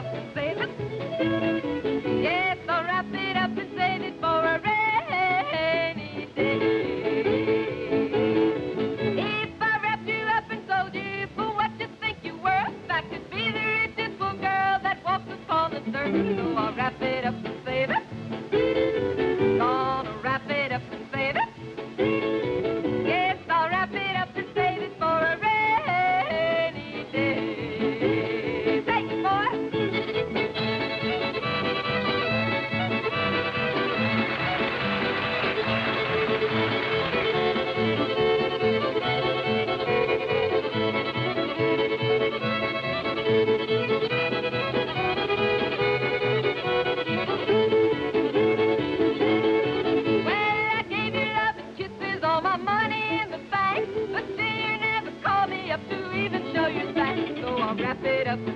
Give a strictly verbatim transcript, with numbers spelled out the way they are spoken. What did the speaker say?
up and save it. Yes, I'll wrap it up and save it for a rainy day. If I wrapped you up and sold you for what you think you're worth, I could be the richest little girl that walks upon the earth. So I'll wrap it up and save it. Gonna wrap it up and save it. Yes, I'll wrap it up and save it for a rainy day. Take it, boy. Wrap it up.